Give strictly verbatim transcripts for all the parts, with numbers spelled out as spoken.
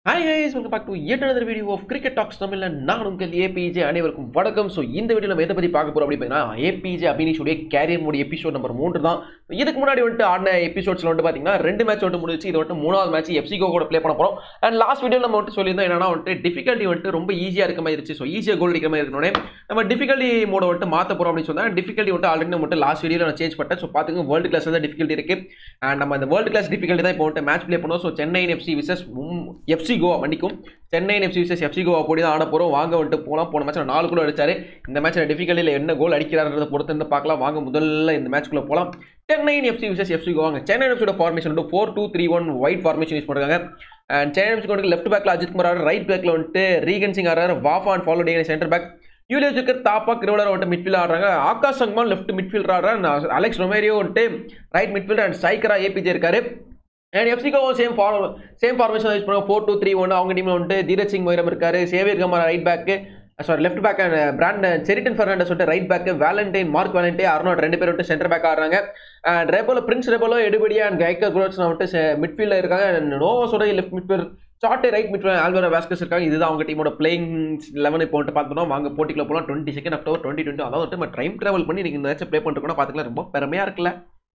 Hi guys, welcome back to yet another video of Cricket Talks Tamil and நான் உங்கள் A P J அனைவருக்கும் வணக்கம். So இந்த வீடியோவில் நம்ம எதை பற்றி பார்க்க போகிறோம் அப்படின்னா A P J Abinesh உடைய கேரியர் மோடி எபிசோட் நம்பர் மூன்று தான். இதுக்கு முன்னாடி வந்துட்டு ஆடின எபிசோட்ஸில் வந்துட்டு பார்த்தீங்கன்னா ரெண்டு மேட்ச் வந்துட்டு முடிச்சு இது வந்துட்டு மூணாவது மேட்ச் எஃப்சி கோ கூட ப்ளே பண்ண போகிறோம். அண்ட் லாஸ்ட் வீடியோவில் நம்ம வந்துட்டு சொல்லியிருந்தோம் என்னன்னா வந்துட்டு டிஃபிகல்ட்டி வந்துட்டு ரொம்ப ஈஸியாக இருக்க மாதிரி இருந்துச்சு. ஸோ ஈஸியாக கோல் அடிக்கிற மாதிரி இருக்கணும்னே நம்ம டிஃபிகல்ட்டி மோட வந்துட்டு மாற்ற போகிறோம் அப்படின்னு சொன்னால் டிஃபிகல்ட்டி வந்துட்டு ஆல்ரெடி நம்ம லாஸ்ட் வீடியோவில் நான் சேஞ்ச் பண்ணிட்டேன். ஸோ பார்த்துங்க வேர்ல்டு கிளாஸ் தான் டிஃபிகல்ட்டி இருக்குது. அண்ட் நம்ம அந்த வேர்ல்டு கிளாஸ் டிஃபிகல்ட்டி தான் இப்போ வந்துட்டு மேட்ச் ப்ளே பண்ணுவோம். So Chennai FC versus FC Goa மன்னிக்கும் Chennai FC versus FC Goa போடி தான் ஆட போகிறோம். வாங்க வந்துட்டு போகலாம். போன மேட்ச்சில் நாலு கோல் அடிச்சாரு. இந்த மேட்ச்சில் டிஃபிகல்ட்டியில் என்ன கோல் அடிக்கிறாரதை பொறுத்து இருந்து பார்க்கலாம். வாங்க முதல்ல இந்த மேட்ச்க்குள்ளே போகலாம். சென்னை எஃப்சி விசஸ் எஃப்சி கோவாங்க. சென்னை எஃப்சியோட ஃபார்மேஷன் வந்து four two three one wide formation use பண்ணுறாங்க. அண்ட் சென்னை எஃப்சி வந்து லெஃப்ட் பேக்கில் அஜித் குமார் ஆடுற, ரைட் பேக்கில் வந்துட்டு ரீகன் சிங் ஆடுறாரு, வாஃபா அண்ட் ஃபாலோ டே centre back, Julius Duker Thapa Crivellaro வந்துட்டு மிட்ஃபீல்ட் ஆடுறாங்க, ஆகாஷ் சங்மான் லெஃப்ட் மிட்ஃபீல்டர் ஆடுறாங்க, அலெக்ஸ் ரொமேரியோ வந்துட்டு ரைட் மிட்ஃபீல்டர் அண்ட் ஸ்ட்ரைக்கரா ஏபிஜே இருக்காரு. அண்ட் எஃப்சிகோ same for same formation use பண்ணுவாங்க. ஃபோர் டூ த்ரீ ஒன் அவங்க டீமில் வந்துட்டு தீரஜ் சிங் மொய்ரம் இருக்காரு, Xavier Gama right back sorry left back and Brandon Seriton Fernandes வந்துட்டு right back, Valentine Mark Valentine Arnold ரெண்டு பேர் வந்துட்டு சென்டர் பேக் ஆடுறாங்க. அண்ட் ரெபோலோ பிரின்ஸ் ரெபோலோ எடுபடியா அண்ட் கைக்கர் குரோட்ஸ் வந்துட்டு மிட்ஃபீல்டில் இருக்காங்க. நோவாஸோட லெஃப்ட் மிட்ஃபீல்ட் சாட்டே ரைட் மிட்ஃபீல்ட் ஆல்வரோ வாஸ்கஸ் இருக்காங்க. இதுதான் அவங்க டீமோட பிளேயிங் லெவன் இப்போ வந்துட்டு பார்த்தோம்னா வாங்க போட்டிக்குள்ள போகலாம். Twenty second October twenty twenty அதாவது வந்துட்டு நம்ம டைம் ட்ராவல் பண்ணி நீங்கள் இந்த மேட்சை ப்ளே பண்ணிருக்கோம்னா பார்த்துக்கலாம். ரொம்ப பெருமையாக இருக்குல்ல.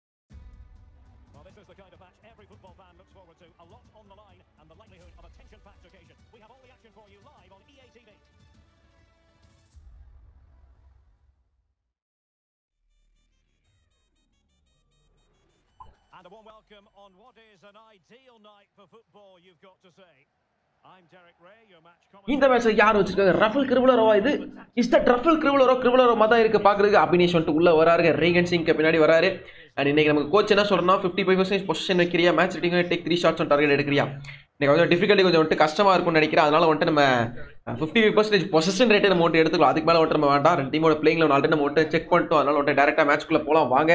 And a warm welcome on what is an ideal night for football, you've got to say. I'm Derek Ray, your match commentator. இந்த மேட்ச்ல யார் வச்சிருக்காங்க? ரஃபல் கிரிவலரோவா? இது இஸ் த ரஃபல் கிரிவலரோ கிரிவலரோ மாதிரி இருக்கு பாக்குறதுக்கு. அபினேஷ் வந்துட்டு உள்ள வராரு, ரீகன் சிங்க்கு பின்னாடி வராரு. அண்ட் இன்னைக்கு நமக்கு கோச் என்ன சொல்றோம்னா ஃபிஃப்டி ஃபைவ் பர்சன்டேஜ் பொசிஷன் வைக்கிறியா, match rating take three shots on target எடுக்கிறியா. இன்னைக்கு கொஞ்சம் டிஃபிகல்ட்டி கொஞ்சம் வந்துட்டு கஷ்டமா இருக்கும்னு நினைக்கிறேன். அதனால வந்துட்டு நம்ம ஃபிஃப்டி ஃபைவ் பர்சன்டேஜ் பொசிஷன் ரேட்டை நம்ம வந்துட்டு எடுத்துக்கலாம். அதுக்கு மேலே வந்துட்டு நம்ம வேண்டாம். ரெண்டு டீமோட பிளேயிங்ல ஆல்ரெடி நம்ம வந்துட்டு செக் பண்ணிட்டோம். அதனால வந்துட்டு டேரக்டா மேட்ச்க்குள்ள போலாம் வாங்க.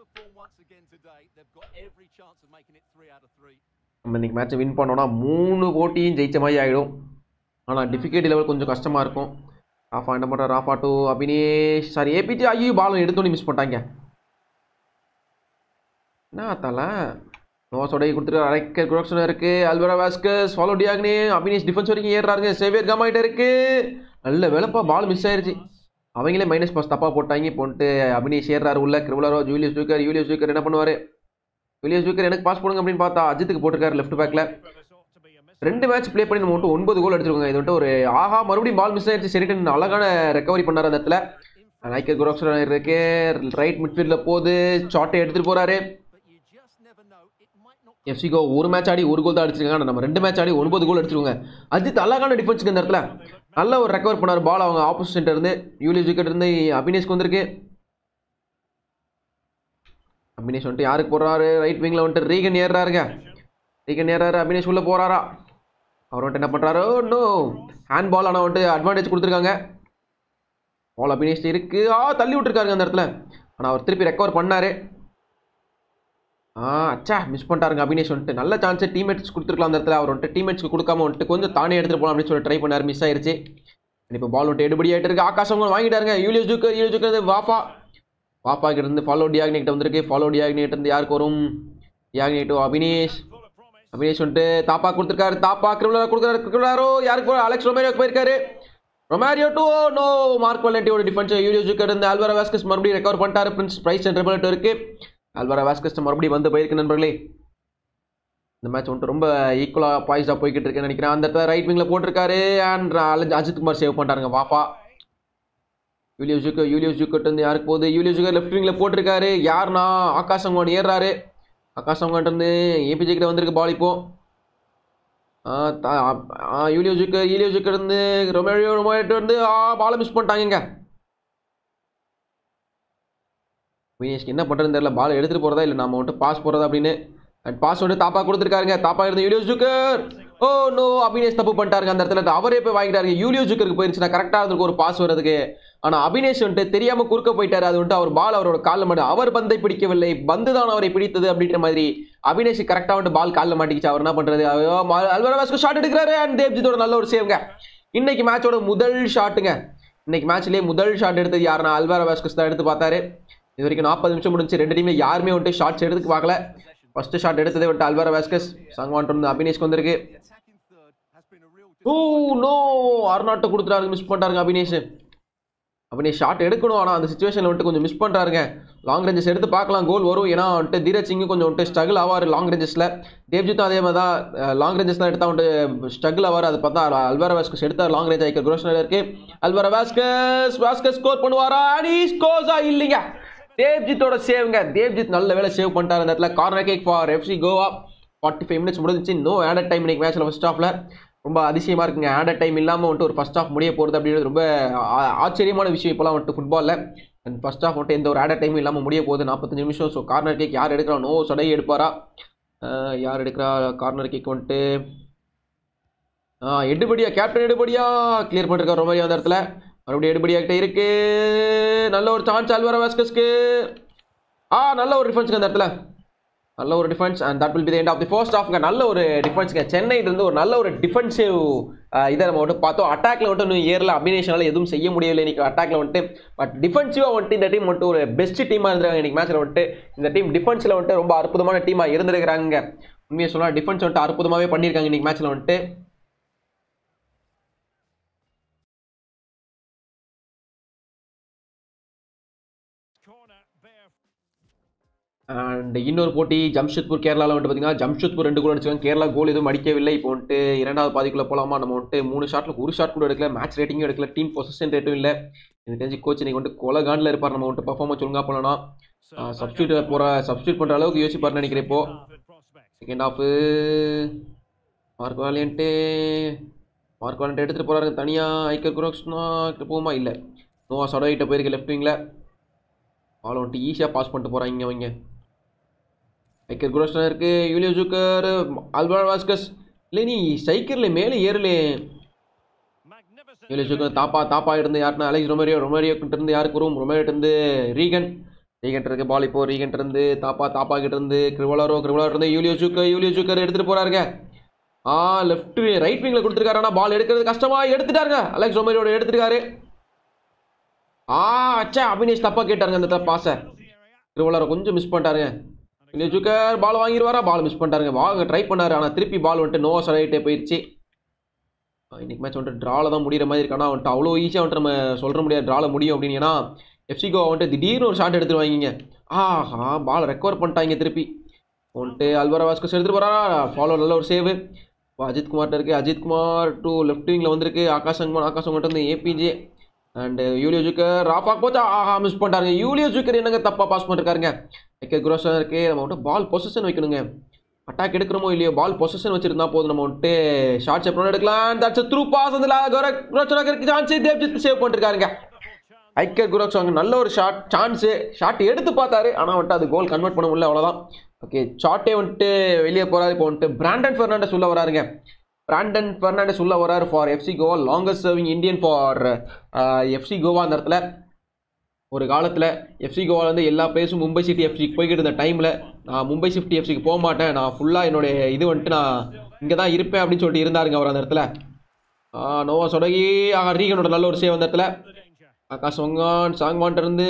நம்ம இன்னைக்கு மேட்சை வின் பண்ணோம்னா மூணு போட்டியும் ஜெயிச்ச மாதிரி ஆகிடும். ஆனால் டிஃபிகல்ட்டி லெவல் கொஞ்சம் கஷ்டமாக இருக்கும். ராஃபா என்ன பண்ணுற, ராஃபா டூ அபினேஷ் சாரி ஏபிஜே ஐயோ பாலும் எடுத்தோன்னே மிஸ் பண்ணிட்டாங்க. என்ன ஆத்தால நோவாஸோட கொடுத்துட்டு அரைக்கர் குரோக்ஸன் இருக்கு, Alvaro Vazquez Fallou Diagne, Abinesh defence வரைக்கும் ஏறாருங்க, சேவியர் கமாயிட்ட இருக்கு. நல்ல வேலைப்பா பால் மிஸ் ஆயிருச்சு. அவங்களே மைனஸ் பாஸ் தப்பாக போட்டாங்க. இப்போ வந்துட்டு அபினேஷ் ஏறாரு உள்ள. கிரிவலரோ யூலியஸ் ஜூக்கர் யூலியஸ் ஜூக்கர் என்ன பண்ணுவார், யூலியஸ் ஜூக்கர் எனக்கு பாஸ் போடுங்க அப்படின்னு பார்த்தா அஜித்துக்கு போட்டிருக்காரு லெஃப்ட் பேக்கில். ரெண்டு மேட்ச் ப்ளே பண்ணி நம்ம வந்துட்டு ஒன்பது கோல் அடிச்சிருக்கோங்க. இது வந்துட்டு ஒரு ஆஹா மறுபடியும் பால் மிஸ் ஆயிடுச்சு. சரிட்டு அழகான ரெக்கவரி பண்ணார் அந்த இடத்துல. நைக்கர் குரோக்ஸன் இருக்கு, ரைட் மிட்ஃபீல்டில் போகுது, ஷாட்டை எடுத்துகிட்டு போகிறாரு. எஃப்சிகோ ஒரு மேட்ச் ஆடி ஒரு கோல் தான் அடிச்சிருக்காங்க. நம்ம ரெண்டு மேட்ச் ஆடி ஒன்பது கோல் அடிச்சிருக்கோங்க. அஜித் அழகான டிஃபென்ஸுக்கு இந்த இடத்துல நல்ல ஒரு ரெக்கவர் பண்ணார் பால் அவங்க ஆப்போசிட் இருந்து. யூலியஸ் ஜூக்கர் இருந்து அபினேஷ்க்கு வந்திருக்கு. அபினேஷ் வந்துட்டு யாருக்கு போடுறாரு, ரைட் விங்கில் வந்துட்டு ரீகன் ஏறாருங்க. ரீகன் ஏறாரு, அபினேஷ் உள்ள போறாரா. அவர் வந்துட்டு என்ன பண்ணுறாரு, நோ ஹேண்ட் பால் ஆனால் வந்துட்டு அட்வான்டேஜ் கொடுத்துருக்காங்க. பால் அபினேஷ் இருக்கு, ஆ தள்ளி விட்டுருக்காருங்க அந்த இடத்துல. ஆனால் அவர் திருப்பி ரெக்கவர் பண்ணாரு. ஆ அச்சா மிஸ் பண்ணிட்டாருங்க அபினேஷ் வந்துட்டு. நல்ல சான்ஸை டீம்மேட்ஸ் கொடுத்துருக்கலாம் அந்த இடத்துல. அவர் வந்துட்டு டீம்மேட்ஸ்க்கு கொடுக்காம வந்துட்டு கொஞ்சம் தானே எடுத்துகிட்டு போகலாம் அப்படின்னு சொல்லி ட்ரை பண்ணார், மிஸ் ஆயிருச்சு. இப்போ பால் வந்துட்டு எடுபடி ஆகிட்டு இருக்கு. ஆகாஷம் வாங்கிட்டாருங்க. Julius Duker Julius Duker Wafa Thapa கிட்ட இருந்து ஃபாலோ டியாக்னிகிட்ட வந்திருக்கு. ஃபாலோ டியாக்னிகிட்ட இருந்து யாருக்கு வரும், டியாக்னிகிட்டோ அபினேஷ். அபினேஷ் வந்துட்டு தாப்பா கொடுத்துருக்காரு, தாப்பா கிரிவலரோ கொடுக்குறாரு. கிரிவலரோ யாருக்கு போய் அலெக்ஸ் ரொமேரியோக்கு போயிருக்காரு. ரொமேரியோ டூ நோ மார்க் வேலண்டையோட டிஃபென்ஸ். யூலியஸ் ஜூக்கர் இருந்து ஆல்வரோ வாஸ்கஸ் மறுபடியும் ரெக்கவர் பண்ணிட்டாரு. பிரின்ஸ் பிரைஸ் அண்ட் ரெபல்ட் இருக்கு. ஆல்வரோ வாஸ்கஸ் மறுபடியும் வந்து போயிருக்கு நண்பர்களே. இந்த மேட்ச் வந்துட்டு ரொம்ப ஈக்குவலாக பாய்ஸாக போய்கிட்டு இருக்குன்னு நினைக்கிறேன். அந்த இடத்துல ரைட் விங்கில் போட்டிருக்காரு. அண்ட் அஜித் குமார் சேவ் பண்ணிட்டாருங்க Wafa. Julius Duker Julius Duker வந்து யாருக்கு போகுது, யூலியஸ் ஜூக்கர் லெஃப்ட் விங்கில் போட்டிருக்காரு. யாருன்னா ஆகாஷ் சங்வான் ஏறாரு. ஆகாஷ் சங்வான் இருந்து ஏபிஜே கிட்ட வந்திருக்கு பால். இப்போ யூலியஸ் ஜூக்கர் யூலியஸ் ஜூக்கர் இருந்து ரொமேரியோ ரொமேரியோ வந்து பாலை மிஸ் பண்ணிட்டாங்க. வினேஷ்க்கு என்ன பண்ணுறதுன்னு தெரியல, பால் எடுத்துகிட்டு போகிறதா இல்லை நம்ம வந்துட்டு பாஸ் போகிறதா அப்படின்னு. அண்ட் பாஸ் வந்துட்டு தாப்பா கொடுத்துருக்காருங்க. தாப்பா இருந்து Julius Duker oh no Abinesh தப்பு பண்ணிட்டாருங்க அந்த இடத்துல. அவரே போய் வாங்கிட்டாரு. யூலியஸ் ஜூக்கருக்கு போயிருச்சுன்னா கரெக்டாக இருந்திருக்கு ஒரு பாஸ் வரதுக்கு. ஆனால் அபினேஷ் வந்துட்டு தெரியாமல் குறுக்க போயிட்டாரு. அது வந்துட்டு அவர் பால் அவரோட காலில் மாட்டு, அவர் பந்தை பிடிக்கவில்லை, பந்து தான் அவரை பிடித்தது அப்படின்ற மாதிரி அபினேஷ் கரெக்டாக வந்துட்டு பால் காலில் மாட்டிக்கிச்சு. அவர் என்ன பண்ணுறது, அல்வரோ வாஸ்கஸ் ஷாட் எடுக்கிறாரு. அண்ட் தேவ்ஜித்தோட நல்ல ஒரு சேவுங்க. இன்னைக்கு மேட்சோட முதல் ஷாட்டுங்க. இன்னைக்கு மேட்ச்லேயே முதல் ஷாட் எடுத்தது யாருன்னா அல்வரோ வாஸ்கஸ் தான் எடுத்து பார்த்தாரு. இது வரைக்கும் நாற்பது நிமிஷம் முடிஞ்சு ரெண்டு டீம்ல யாருமே வந்துட்டு ஷாட்ஸ் எடுத்துக்கு பார்க்கல. ஃபர்ஸ்ட் ஷாட் எடுத்ததே வந்துட்டு அல்வரோ வாஸ்கஸ். சங்வான் வந்து அபினேஷ்க்கு வந்திருக்கு. ஓ நோ, அர்னாட்டை கொடுத்துட்டாரு, மிஸ் பண்ணிட்டாருங்க அபினேஷ். அபினேஷ் ஷாட் எடுக்கணும், ஆனால் அந்த சுச்சுவேஷனில் வந்துட்டு கொஞ்சம் மிஸ் பண்ணுறாருங்க. லாங் ரேஞ்சஸ் எடுத்து பார்க்கலாம், கோல் வரும். ஏன்னா வந்துட்டு தீரஜ் சிங்கும் கொஞ்சம் வந்துட்டு ஸ்ட்ரகிள் ஆவார் லாங் ரேஞ்சஸில். தேவ்ஜித்தும் அதே மாதிரி தான் லாங் ரேஞ்சஸ் தான் எடுத்தால் வந்துட்டு ஸ்ட்ரகிள் ஆவார். அது பார்த்தா அல்வாரோ வாஸ்கஸ் எடுத்தார் லாங் ரேஞ்ச். ஐக்கர் குரோஷனர் இருக்கு. அல்வாரோ வாஸ்கஸ் வாஸ்கஸ் ஸ்கோர் பண்ணுவாரா? அடி ஸ்கோர்ஸா இல்லைங்க, தேவ்ஜித்தோட சேவுங்க. தேவ்ஜித் நல்ல வேலை சேவ் பண்ணிட்டார் அந்த இடத்துல. Corner kick for FC Goa. Forty five minutes முடிஞ்சிச்சு. நோ ஆடட் டைம் இன்னைக்கு மேட்ச்சில் ஃபர்ஸ்ட் ஹாஃபில். ரொம்ப அதிசயமாக இருக்குங்க, ஆடட் டைம் இல்லாமல் வந்துட்டு ஒரு ஃபர்ஸ்ட் ஹாஃப் முடிய போகிறது அப்படின்றது ரொம்ப ஆச்சரியமான விஷயம் இப்போலாம் வந்துட்டு ஃபுட்பாலில். அண்ட் ஃபர்ஸ்ட் ஹாஃப் வந்துட்டு எந்த ஒரு ஆடட் டைமும் இல்லாமல் முடிய போகுது. நாற்பத்தஞ்சு நிமிஷம். ஸோ கார்னர் கேக் யார் எடுக்கிறா? நோ சடை எடுப்பாரா? யார் எடுக்கிறா கார்னர் கேக் வந்துட்டு? எடுபடியா, கேப்டன் எடுபடியா கிளியர் பண்ணிருக்காரு ரொமாரியோ அந்த இடத்துல. மறுபடியும் எடுபடியாகிட்டே இருக்கு. நல்ல ஒரு சான்ஸ் அல்வாரோ வாஸ்கஸ்க்கு. ஆ நல்ல ஒரு டிஃபென்ஸுங்க அந்த இடத்துல, நல்ல ஒரு defence. And that will be the end of the first ஹாஃப்ங்க. நல்ல ஒரு டிஃபென்ஸ்ங்க சென்னையிலிருந்து. ஒரு நல்ல ஒரு டிஃபென்சிவ் இதை நம்ம வந்துட்டு பார்த்தோம். அட்டாக்ல வந்துட்டு இன்னும் ஏரில் அபினேஷனால எதுவும் செய்ய முடியவில்லை இன்னைக்கு அட்டாக்ல வந்துட்டு. பட் டிஃபென்சிவாக வந்துட்டு இந்த டீம் வந்துட்டு ஒரு பெஸ்ட் டீமாக இருந்திருக்காங்க இன்னைக்கு மேட்ச்சில் வந்துட்டு. இந்த டீம் டிஃபென்ஸில் வந்துட்டு ரொம்ப அற்புதமான டீமாக இருந்திருக்கிறாங்க. உண்மையை சொல்லலாம், டிஃபென்ஸ் வந்துட்டு அற்புதமாகவே பண்ணியிருக்காங்க இன்னைக்கு மேட்ச்சில் வந்துட்டு. அண்ட் இன்னொரு போட்டி ஜம்ஷெட்பூர் கேரளாவில் வந்துட்டு பார்த்தீங்கன்னா ஜம்ஷெட்பூர் ரெண்டு கோல் அடிச்சாங்க. கேரளா கோல் எதுவும் அடிக்கவில்லை. இப்போ வந்துட்டு இரண்டாவது பாதிக்குள்ளே போகலாமா? நம்ம வந்துட்டு மூணு ஷாட்டில் ஒரு ஷாட் கூட எடுக்கல. மேட்ச் ரேட்டிங்கும் எடுக்கல. டீம் பொசிஷன் ரேட்டும் இல்லை. எனக்கு தெரிஞ்சு கோச் இன்னைக்கு வந்துட்டு கொலகாண்டில் இருப்பார். நம்ம வந்துட்டு பர்ஃபார்மன்ஸ் ஒழுங்காக போகலாம். சப்ஸ்டியூட் போகிற சப்ஸ்டியூட் பண்ணுற அளவுக்கு யோசிப்பார்னு நினைக்கிறேன். இப்போ second half Marc Valiente Marc Valiente எடுத்துகிட்டு போகிறாரு தனியாக. ஐக்கர் குரோக்ஸ்னா போகுமா? இல்லை, நோவா சடோயிட்ட போயிருக்கு லெஃப்ட் விங்கில். பால் வந்துட்டு ஈஸியாக பாஸ் பண்ணிட்டு போகிறாங்க இங்கே அவங்க. ஐக்கர் குரோஷனர் இருக்கு. யூலியோ ஜூக்கர், அல்வாரோ வாஸ்கஸ். இல்லை நீ சைக்கிளில் மேலே ஏறலே. யூலியோ ஜூக்கர் தாப்பா தாப்பா இருந்து யாருன்னா அலெக்ஸ் ரொமேரியோ. ரொமேரியோக்கிட்ட இருந்து யாருக்கு வரும்? ரொமேரியோட்டு இருந்து ரீகன். ரீகன் இருக்கு பால். இப்போ ரீகன் இருந்து தாப்பா தாப்பா கிட்ட இருந்து கிரிவலாரோ. கிரிவலாரோ இருந்து யூலியோ ஜூக்கர். யூலியோ ஜூக்கர் எடுத்துகிட்டு போகிறாருங்க. ஆ லெஃப்ட் ரைட் விங்கில் கொடுத்துருக்காரு. ஆனால் பால் எடுக்கிறது கஷ்டமாக எடுத்துட்டாருங்க. அலெக்ஸ் ரொமேரியோட எடுத்துருக்காரு. ஆ அச்சா, அபினேஷ் தப்பா கேட்டாருங்க அந்த பாஸை. கிரிவலாரோ கொஞ்சம் மிஸ் பண்ணிட்டாருங்க. ஜூக்கர் பால் வாங்கிடுவாரா? பால் மிஸ் பண்ணிட்டாருங்க. வாங்க ட்ரை பண்ணாரு, ஆனால் திருப்பி பால் வந்துட்டு நோவா சடையிட்டே போயிடுச்சு. இன்னைக்கு மேட்ச் வந்துட்டு ட்ராவில் தான் முடிகிற மாதிரி இருக்கு. ஆனால் வந்துட்டு அவ்வளோ ஈஸியாக வந்துட்டு நம்ம சொல்ல முடியாது ட்ராவில் முடியும் அப்படின்னு. ஏன்னா எஃப்சி கோவா வந்துட்டு திடீர்னு ஒரு ஷாட் எடுத்துட்டு வாங்கிங்க. ஆஹா, பால் ரெக்கவர் பண்ணிட்டாங்க திருப்பி வந்துட்டு. அல்வாரோ வாஸ்கஸ் எடுத்துகிட்டு போகிறாரா? ஃபாலோ நல்ல ஒரு சேவு. அஜித் குமார்ட்ட இருக்குது. அஜித் குமார் டூ லெஃப்ட் விங்கில் வந்திருக்கு. ஆகாஷ் சங்மான். ஆகாஷ் சங்மான் வந்து ஏபிஜே அண்ட் யூலியோ ஜூக்கர். ராஃபா போச்சா? ஆஹா மிஸ் பண்ணிட்டாருங்க. யூலியோ ஜூக்கர் என்னங்க தப்பாக பாஸ் பண்ணிருக்காருங்க. ஐக்கர் குரோஷனர் இருக்கு. நம்ம வந்துட்டு பால் பொசிஷன் வைக்கணுங்க. அட்டாக் எடுக்கிறோமோ இல்லையோ பால் பொசிஷன் வச்சிருந்தா போதும். நம்ம வந்துட்டு ஷார்ட் ஷேப் எடுக்கலாம். That's through pass. அதில் குரோஷனருக்கு சான்ஸ். தேவ்ஜித் சேவ் பண்ணிருக்காருங்க. ஐக்கர் குரோஷன் நல்ல ஒரு ஷாட் சான்ஸு. ஷாட் எடுத்து பார்த்தாரு, ஆனால் வந்துட்டு அது கோல் கன்வெர்ட் பண்ண முடியல, அவ்வளோதான். ஓகே, ஷாட்டே வந்துட்டு வெளியே போகிறாரு. இப்போ வந்துட்டு பிராண்டன் ஃபெர்னாண்டஸ் உள்ள வராருங்க. பிராண்டன் ஃபெர்னாண்டஸ் உள்ள வராரு for FC Goa. Longest serving Indian for FC Goa. அந்த இடத்துல ஒரு காலத்தில் எஃப்சி கோவாலேருந்து எல்லா பிளேஸும் மும்பை சிட்டி எஃப்சிக்கு போய்கிட்டு இருந்த டைமில் நான் மும்பை சிட்டி எஃப்சிக்கு போக மாட்டேன், நான் ஃபுல்லாக என்னுடைய இது வந்துட்டு நான் இங்கே தான் இருப்பேன் அப்படின்னு சொல்லிட்டு இருந்தாருங்க அவர் அந்த இடத்துல. நோவா சொடகி ஆக ரீகனோட நல்ல ஒரு சேவ் அந்த இடத்துல. ஆகாஷ் சங்கான் சாங்வான்ட்டு இருந்து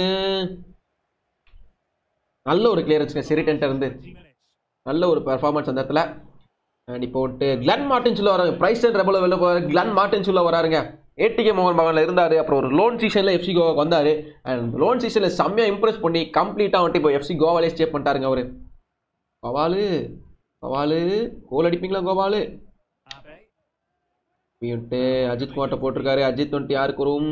நல்ல ஒரு கிளியரன்ஸுங்க. செரிட்டன்ட்ட இருந்து நல்ல ஒரு பெர்ஃபார்மன்ஸ் அந்த இடத்துல. அண்ட் இப்போ வந்துட்டு கிளன் மார்டின்ஸ் உள்ள வராங்க. பிரைஸ் அண்ட் ரெபல் வெளில போகிறாரு. கிளன் மார்டின்ஸ் உள்ள வராருங்க. ஏடிகே மோகன் பகனில் இருந்தார். அப்புறம் ஒரு லோன் சீசனில் எஃப்சி கோவாக்கு வந்தார். அண்ட் லோன் சீசனில் செம்மையாக இம்ப்ரெஸ் பண்ணி கம்ப்ளீட்டாக வந்துட்டு இப்போ எஃப்சி கோவாலே ஸ்டே பண்ணிட்டாருங்க அவர். கோவாலு கோவாலு கோல் அடிப்பீங்களா கோவாலு? வந்துட்டு அஜித் குமார்ட்ட போட்டிருக்காரு. அஜித் வந்துட்டு யாருக்கு வரும்?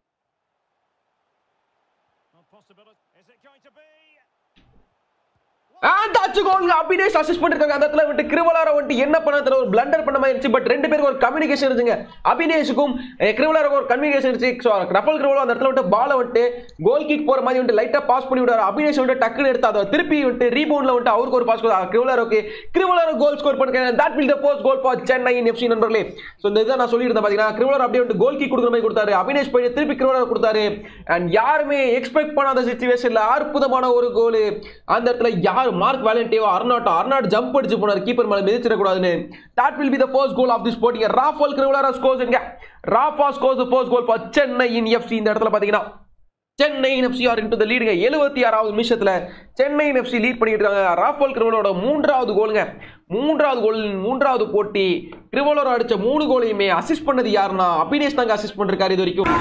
அபினேஷ் அசிஸ்ட் பண்ணிருக்காங்க. அந்த இடத்துல விட்டு கிரிவலாரோ வந்துட்டு என்ன பண்ண ஒரு பிளண்டர் பண்ண மாதிரி இருந்துச்சு. பட் ரெண்டு பேருக்கு ஒரு கம்யூனிகேஷன் இருந்துங்க. அபினேஷுக்கும் கிரிவலாரோக்கும் ஒரு கம்யூனிகேஷன் இருந்துச்சு. ரஃபல் கிரிவலோ அந்த இடத்துல விட்டு பாலை வந்துட்டு கோல் கிக் போற மாதிரி வந்துட்டு லைட்டா பாஸ் பண்ணி விடாரு. அபினேஷ் வந்துட்டு டக்குன்னு எடுத்து அதை திருப்பி விட்டு ரீபவுண்ட்ல வந்துட்டு அவருக்கு ஒரு பாஸ் கிரிவலாரோக்கு. கிரிவலாரோ கோல் ஸ்கோர் பண்ணிருக்காங்க. That will the first goal for Chennaiyin FC நண்பர்களே. சோ இந்த இதை நான் சொல்லியிருந்தேன் பாத்தீங்கன்னா, கிரிவலாரோ அப்படியே வந்துட்டு கோல் கிக் கொடுக்குற மாதிரி கொடுத்தாரு. அபினேஷ் போய் திருப்பி கிரிவலாரோ கொடுத்தாரு. அண்ட் யாருமே எக்ஸ்பெக்ட் பண்ணாத சிச்சுவேஷன்ல அற்புதமான ஒரு கோல். அந்த இடத்துல யார் Marc Valiente Arnaud Arnaud jump அடிச்சு போனார் கீப்பர் மேல மிதிச்சிட கூடாதுன்னு. that will be the first goal of this sport. Rafa Crivellaro scores inga. Rafa scores the first goal for Chennaiyin F C. இந்த இடத்துல பாத்தீங்கன்னா Chennaiyin F C are into the lead. எழுபத்தி ஆறாவது நிமிஷத்துல Chennaiyin F C லீட் பண்ணிட்டு இருக்காங்க. ராஃபல் கிரிவலோட மூன்றாவது கோலுங்க. மூன்றாவது கோல் மூன்றாவது போட்டி கிரிவலர் அடிச்ச மூணு கோலையுமே அசிஸ்ட் பண்ணது யாருன்னா அபினேஷ் தாங்க அசிஸ்ட் பண்ணிருக்காரு இது வரைக்கும்.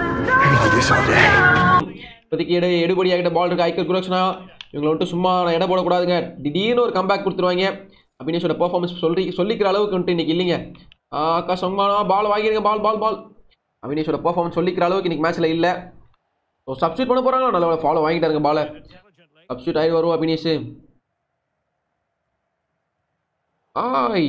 இப்போதைக்கு எடு எடுபடி ஆகிட்ட பால் இருக்கு ஐக்கர் குரோக்ஷனா. இவங்களை வந்துட்டு சும்மா இடம் போடக்கூடாதுங்க. திடீர்னு ஒரு கம்பேக் கொடுத்துருவாங்க. அபினேஷோட பெர்ஃபார்மன்ஸ் சொல்லி சொல்லிக்கிற அளவுக்கு வந்துட்டு இன்னைக்கு இல்லைங்க. ஆக்கா சொங்கானா பால் வாங்கிருங்க. பால் பால் பால் அபினேஷோட பெர்ஃபார்மன்ஸ் சொல்லிக்கிற அளவுக்கு இன்னைக்கு மேட்ச்ல இல்லை. ஸோ சப்ஸ்டியூட் பண்ண போகிறாங்க. நல்ல ஃபாலோ வாங்கிட்டாருங்க பாலை. சப்ஸ்டியூட் ஆகி வருவோம் அபினேஷ். ஆய்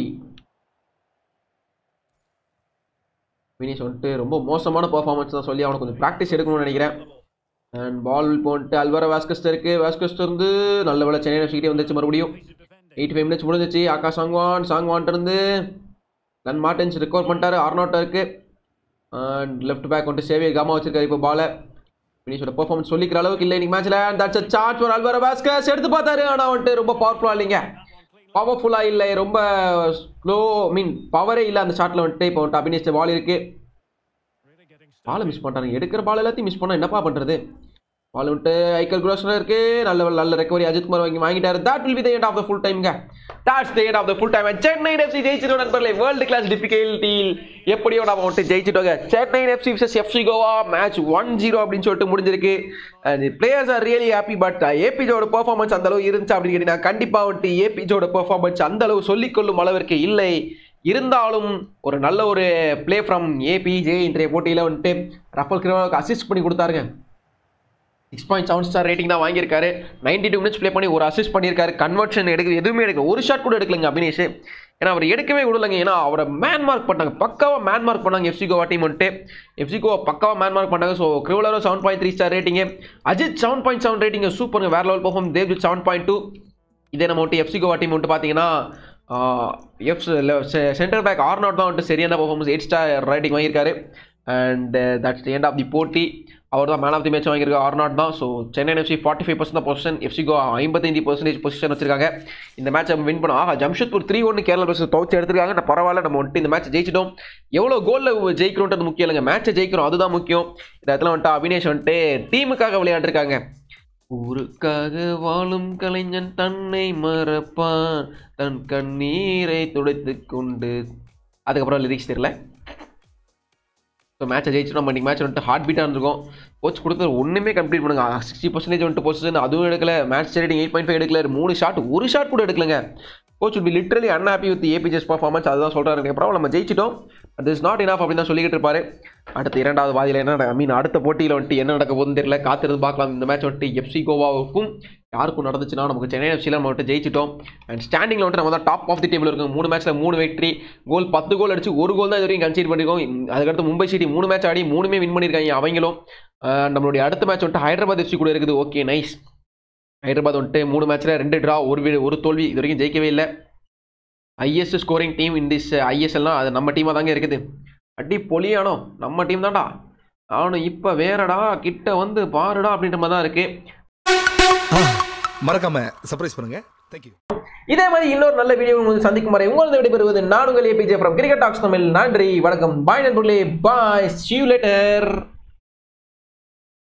அபினேஷ் வந்துட்டு ரொம்ப மோசமான பெர்ஃபார்மன்ஸ் தான் சொல்லி அவனுக்கு கொஞ்சம் ப்ராக்டிஸ் எடுக்கணும்னு நினைக்கிறேன். அண்ட் பால் போட்டு அல்வாரோ வாஸ்கஸ் இருக்கு. வாஸ்கஸ் இருந்து நல்ல வேலை சென்னை எஃப்சி கிட்டே வந்துச்சு. மறுபடியும் எயிட்டி ஃபைவ் மினிட்ஸ் முடிஞ்சிச்சு. ஆக்கா சாங்வான் சாங்வான் இருந்து கன் மார்டன்ஸ் ரெக்கவர் பண்ணிட்டாரு. ஆர்னாட்டா இருக்கு. அண்ட் லெஃப்ட் பேக் வந்துட்டு சேவியர் காமா வச்சிருக்காரு. இப்போ பாலை ஃபினிஷோட பெர்ஃபார்மன்ஸ் சொல்லிக்கிற அளவுக்கு இல்லை இன்னைக்கு மேட்ச்ல. That's a charge for Alvaro Vasquez. எடுத்து பார்த்தாரு. ஆனால் வந்துட்டு ரொம்ப பவர்ஃபுல்லாக இல்லைங்க. பவர்ஃபுல்லாக இல்லை. ரொம்ப ஸ்லோ மீன் பவரே இல்லை அந்த ஷாட்டில் வந்துட்டு. இப்போ வந்துட்டு அபினேஷ் பால் இருக்கு. பாலை மிஸ் பண்ணுறாங்க. எடுக்கிற பால் எல்லாத்தையும் மிஸ் பண்ணால் என்னப்பா பண்ணுறது. பால் வந்துட்டு ஐக்கல் குரோஷனாக இருக்கு. நல்ல நல்ல ரெக்கவரி அஜித் குமார் வாங்கி வாங்கிட்டாரு. That will be the end of the full டைம்ங்க. That's the end of the full time. Chennaiyin FC ஜெயிச்சிட்டோம் நண்பர்களே. வேர்ல்டு கிளாஸ் டிஃபிகல்ட்டியில் எப்படியோ நம்ம வந்துட்டு ஜெயிச்சிட்டோங்க. Chennaiyin FC versus FC Goa match one zero அப்படின்னு சொல்லிட்டு முடிஞ்சிருக்கு. And players are really happy. But ஏபிஜோட பெர்ஃபார்மன்ஸ் அந்த அளவு இருந்துச்சு அப்படின்னு கேட்டீங்கன்னா கண்டிப்பாக வந்துட்டு ஏபிஜோட பெர்ஃபார்மன்ஸ் அந்த அளவு சொல்லிக்கொள்ளும் அளவிற்கு இல்லை. இருந்தாலும் ஒரு நல்ல ஒரு பிளே ஃப்ரம் ஏபிஜே இன்றைய போட்டியில் வந்துட்டு ரஃபல் கிரிவலருக்கு அசிஸ்ட் பண்ணி கொடுத்தாருங்க. Six point seven star rating தான் வாங்கியிருக்காரு. நைன்டி டூ மினிட்ஸ் ப்ளே பண்ணி ஒரு அசிஸ்ட் பண்ணியிருக்காரு. கன்வர்ஷன் எடுக்க எதுவுமே எடுக்கல. ஒரு ஷாட் கூட எடுக்கலங்க அபினேஷ். ஏன்னா அவர் எடுக்கவே விடலைங்க. ஏன்னா அவரை மேன் மார்க் பண்ணாங்க. பக்காவாக மேன் மார்க் பண்ணாங்க எஃப்சி கோவா டீம் வந்துட்டு. எஃப்சி கோவா பக்காவாக மேன் மார்க் பண்ணாங்க. So Crivellaro seven point three star rating. Ajith seven point seven rating சூப்பருங்க. வேற level perform. Debjit seven point two. இதே நம்ம வந்துட்டு எஃப்சி கோவா டீம் வந்துட்டு பார்த்தீங்கன்னா எஃப் சென்டர் பேக் ஆர்னாட் தான் வந்துட்டு சரியான பர்ஃபார்மன்ஸ் எயிட் ஸ்டார் ரேட்டிங் வாங்கியிருக்காரு. And that's the end of the போட்டி. அவர் தான் மேன் ஆஃப் தி மேட்ச் வாங்கியிருக்காரு. ஆர்னாட் தான். So Chennai FC forty five percent தான் பொசிஷன். எஃப்சி கோ ஐம்பத்தஞ்சு பர்சன்டேஜ் பொசிஷன் வச்சிருக்காங்க. இந்த மேட்சை வின் பண்ணோம். ஆஹா ஜம்ஷெட்பூர் த்ரீ ஒன்று கேரளா பர்சன்ட் துவச்சி எடுத்துருக்காங்க. நான் பரவாயில்ல நம்ம வந்துட்டு இந்த மேட்ச் ஜெயிச்சிட்டோம். எவ்வளோ கோலில் ஜெயிக்கிறோன்றது முக்கியம் இல்லைங்க. மேட்சை ஜெயிக்கிறோம் அதுதான் முக்கியம். இந்த இடத்துல வந்துட்டு அபினேஷ் வந்துட்டு டீமுக்காக விளையாண்டுருக்காங்க. ஊருக்காக வாழும் கலைஞன் தன்னை மறப்பான் தன் கண்ணீரை துடைத்து கொண்டு. அதுக்கப்புறம் லிரிக்ஸ் தெரியல. ஸோ மேட்சை ஜெயிச்சிடும். நம்ம இன்னைக்கு மேட்ச் வந்துட்டு ஹார்ட் பீட்டாக இருந்திருக்கும். கோச் கொடுத்து ஒன்றுமே கம்ப்ளீட் பண்ணுங்க. சிக்ஸ்டி பர்சன்டேஜ் வந்துட்டு பொசிஷன் அதுவும் எடுக்கல. Match rating eight point five எடுக்கல. மூணு ஷாட் ஒரு ஷாட் கூட எடுக்கலங்க. Coach will be literally unhappy with ABJ's performance. அதுதான் சொல்கிறாரு. அப்புறம் நம்ம ஜெயிச்சிட்டோம். அது இஸ் நாட் இனஃப் அப்படின்னு தான் சொல்லிக்கிட்டு இருப்பாரு. அடுத்த இரண்டாவது பாதியில் என்ன ஐ மீன் அடுத்த போட்டியில் வந்துட்டு என்ன நடக்க போகுதுன்னு தெரியல. காத்திருந்து பார்க்கலாம். இந்த மேட்ச் வந்துட்டு எஃப்சி கோவாவுக்கும் யாருக்கும் நடந்துச்சுன்னா நமக்கு சென்னை எஃப்சியில் நம்ம வந்துட்டு ஜெயிச்சிட்டோம். அண்ட் ஸ்டாண்டிங்கில் வந்துட்டு நம்ம தான் டாப் ஆஃப் தி டேபிள் இருக்கும். மூணு மேட்ச்சில் மூணு வெற்றி. கோல் பத்து கோல் அடிச்சு ஒரு கோல் தான் இது வரைக்கும் கன்சீட் பண்ணியிருக்கோம். அதுக்கடுத்து மும்பை சிட்டி மூணு மேட்ச் ஆடி மூணுமே வின் பண்ணியிருக்காங்க அவங்களும். நம்மளுடைய அடுத்த மேட்ச் வந்துட்டு ஹைதராபாத் எஃப்சி கூட இருக்குது. Okay nice. ஹைதராபாத் வந்துட்டு மூணு மேட்ச்சில் ரெண்டு ட்ரா ஒரு ஒரு தோல்வி இது வரைக்கும் ஜெயிக்கவே இல்லை. Highest scoring team in this ஐஎஸ்எல்லாம் அது நம்ம டீமாக தாங்க இருக்குது. அடி பொலியானோ நம்ம டீம் தான்டா. அவனு இப்போ வேறடா கிட்ட வந்து பாருடா அப்படின்ற மாதிரி தான் இருக்கு. மறக்காம சர்ப்ரைஸ் பண்ணுங்க. தேங்க்யூ. இதே மாதிரி இன்னொரு நல்ல வீடியோ சந்திக்கும் வரை உங்களது விடைபெறுவது நான் உங்கள் ABJ from cricket talks Tamil. நன்றி வணக்கம். பாய் நண்பர்களே. பாய். See you later.